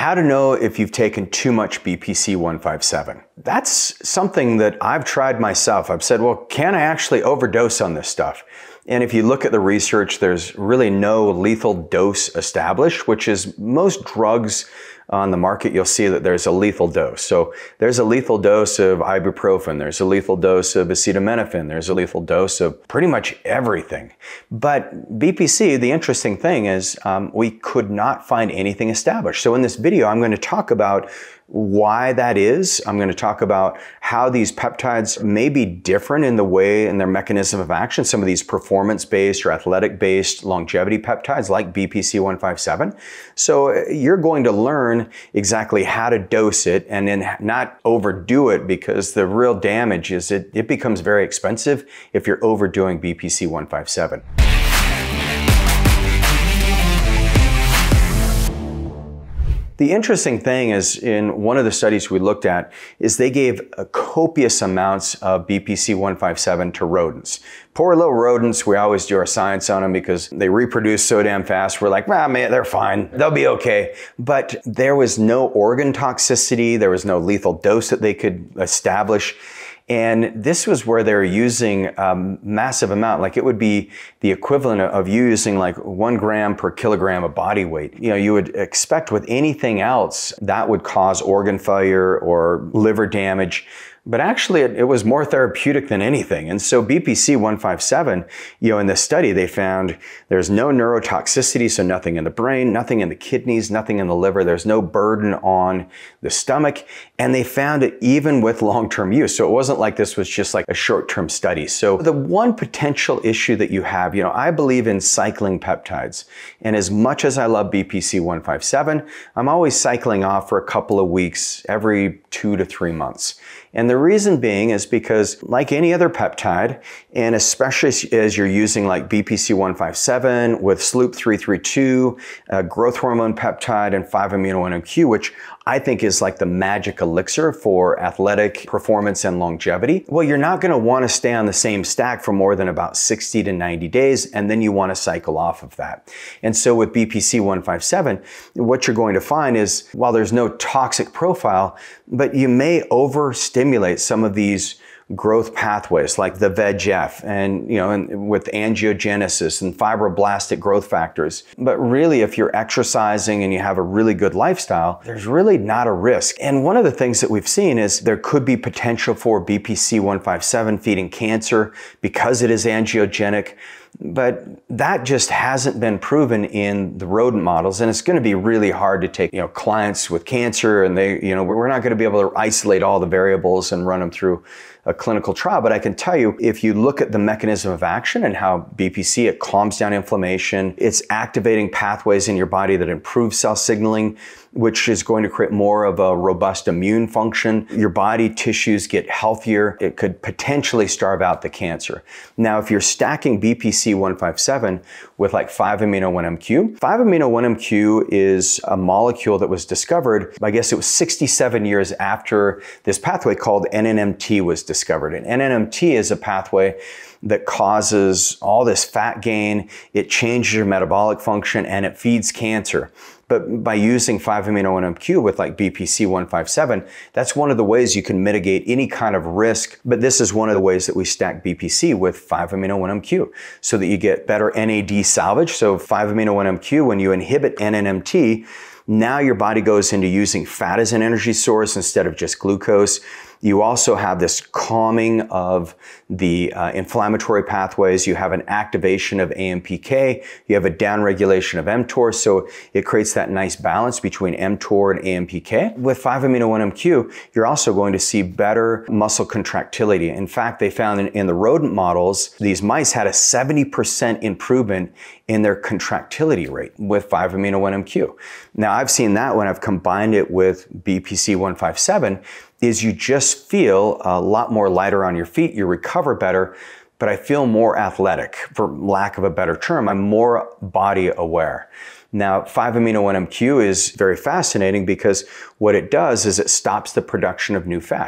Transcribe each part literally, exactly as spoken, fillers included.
How to know if you've taken too much B P C one fifty-seven. That's something that I've tried myself. I've said, well, can I actually overdose on this stuff? And if you look at the research, there's really no lethal dose established, which is most drugs on the market, you'll see that there's a lethal dose. So there's a lethal dose of ibuprofen, there's a lethal dose of acetaminophen, there's a lethal dose of pretty much everything. But B P C, the interesting thing is um, we could not find anything established. So in this video, I'm going to talk about why that is. I'm going to talk about how these peptides may be different in the way and their mechanism of action. Some of these performance-based or athletic-based longevity peptides like B P C one fifty-seven. So you're going to learn exactly how to dose it and then not overdo it, because the real damage is it, it becomes very expensive if you're overdoing B P C one fifty-seven. The interesting thing is, in one of the studies we looked at, is they gave a copious amounts of B P C one fifty-seven to rodents. Poor little rodents, we always do our science on them because they reproduce so damn fast. We're like, well, man, they're fine. They'll be okay. But there was no organ toxicity. There was no lethal dose that they could establish. And this was where they were using a massive amount. Like it would be the equivalent of you using like one gram per kilogram of body weight. You know, you would expect with anything else that would cause organ failure or liver damage. But actually, it, it was more therapeutic than anything. And so B P C one fifty-seven, you know, in this study, they found there's no neurotoxicity, so nothing in the brain, nothing in the kidneys, nothing in the liver. There's no burden on the stomach. And they found it even with long-term use. So it wasn't like this was just like a short-term study. So the one potential issue that you have, you know, I believe in cycling peptides. And as much as I love B P C one fifty-seven, I'm always cycling off for a couple of weeks every two to three months. And the reason being is because, like any other peptide, and especially as you're using like B P C one fifty-seven with S L O O P three thirty-two, uh, growth hormone peptide, and five amino one M Q, which I think is like the magic elixir for athletic performance and longevity. Well, you're not going to want to stay on the same stack for more than about sixty to ninety days, and then you want to cycle off of that. And so with B P C one fifty-seven, what you're going to find is, while there's no toxic profile, but you may overstimulate some of these growth pathways like the V E G F and, you know, and with angiogenesis and fibroblastic growth factors. But really, if you're exercising and you have a really good lifestyle, there's really not a risk. And one of the things that we've seen is there could be potential for B P C one fifty-seven feeding cancer because it is angiogenic. But that just hasn't been proven in the rodent models, and it's going to be really hard to take, you know, clients with cancer, and they, you know, we're not going to be able to isolate all the variables and run them through a clinical trial. But I can tell you, if you look at the mechanism of action and how B P C, it calms down inflammation, it's activating pathways in your body that improve cell signaling, which is going to create more of a robust immune function. Your body tissues get healthier. It could potentially starve out the cancer. Now, if you're stacking B P C one fifty-seven with like five amino one M Q, five amino one M Q is a molecule that was discovered, I guess it was sixty-seven years after this pathway called N N M T was discovered. And N N M T is a pathway that causes all this fat gain, it changes your metabolic function, and it feeds cancer. But by using five amino one M Q with like B P C one fifty-seven, that's one of the ways you can mitigate any kind of risk. But this is one of the ways that we stack B P C with five amino one M Q so that you get better N A D salvage. So five amino one M Q, when you inhibit N N M T, now your body goes into using fat as an energy source instead of just glucose. You also have this calming of the uh, inflammatory pathways. You have an activation of A M P K. You have a downregulation of mTOR. So it creates that nice balance between mTOR and A M P K. With five amino one M Q, you're also going to see better muscle contractility. In fact, they found in, in the rodent models, these mice had a seventy percent improvement in their contractility rate with five amino one M Q. Now, I've seen that when I've combined it with B P C one fifty-seven, is you just feel a lot more lighter on your feet, you recover better, but I feel more athletic, for lack of a better term. I'm more body aware. Now, five amino one M Q is very fascinating because what it does is it stops the production of new fat.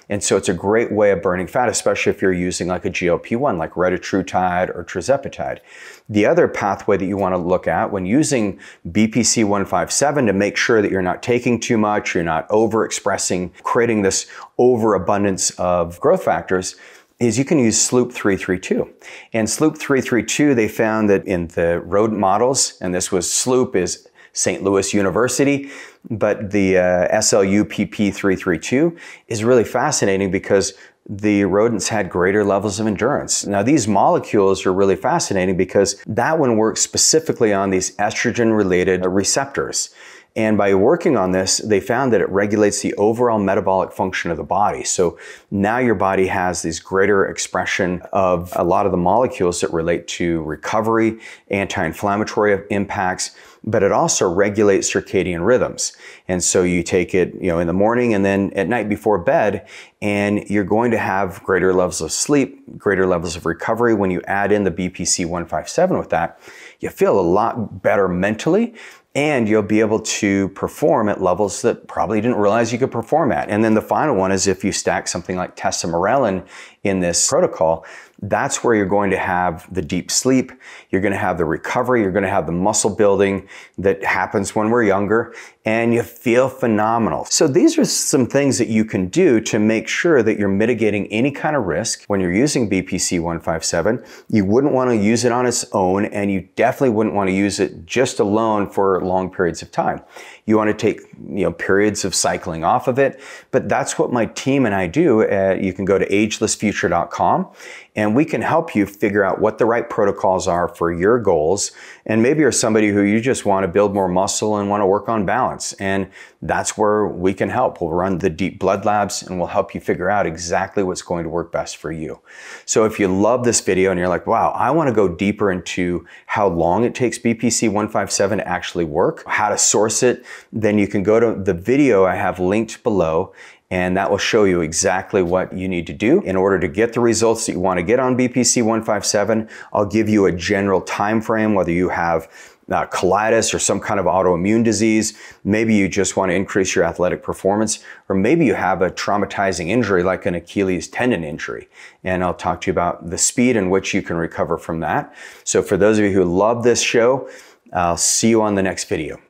And so it's a great way of burning fat, especially if you're using like a G L P one, like retatrutide or tirzepatide. The other pathway that you want to look at when using B P C one fifty-seven to make sure that you're not taking too much, you're not overexpressing, creating this overabundance of growth factors, is you can use S L O O P three thirty-two. And S L O O P three thirty-two, they found that in the rodent models, and this was S L O O P is Saint Louis University, but the uh, S L U P P three thirty-two is really fascinating because the rodents had greater levels of endurance. Now these molecules are really fascinating because that one works specifically on these estrogen-related receptors. And by working on this, they found that it regulates the overall metabolic function of the body. So now your body has this greater expression of a lot of the molecules that relate to recovery, anti-inflammatory impacts, but it also regulates circadian rhythms. And so you take it, you know, in the morning and then at night before bed, and you're going to have greater levels of sleep, greater levels of recovery. When you add in the B P C one fifty-seven with that, you feel a lot better mentally, and you'll be able to perform at levels that probably didn't realize you could perform at. And then the final one is if you stack something like tesamorelin in this protocol, that's where you're going to have the deep sleep, you're going to have the recovery, you're going to have the muscle building that happens when we're younger, and you feel phenomenal. So these are some things that you can do to make sure that you're mitigating any kind of risk when you're using B P C one fifty-seven. You wouldn't want to use it on its own, and you definitely wouldn't want to use it just alone for long periods of time. You want to take, you know, periods of cycling off of it, but that's what my team and I do. Uh, you can go to ageless future dot com, and we can help you figure out what the right protocols are for your goals. And maybe you're somebody who you just want to build more muscle and want to work on balance. And that's where we can help. We'll run the deep blood labs and we'll help you figure out exactly what's going to work best for you. So if you love this video and you're like, wow, I want to go deeper into how long it takes B P C one fifty-seven to actually work, how to source it, then you can go to the video I have linked below, and that will show you exactly what you need to do in order to get the results that you want to get on B P C one fifty-seven. I'll give you a general time frame, whether you have uh, colitis or some kind of autoimmune disease, maybe you just want to increase your athletic performance, or maybe you have a traumatizing injury like an Achilles tendon injury. And I'll talk to you about the speed in which you can recover from that. So for those of you who love this show, I'll see you on the next video.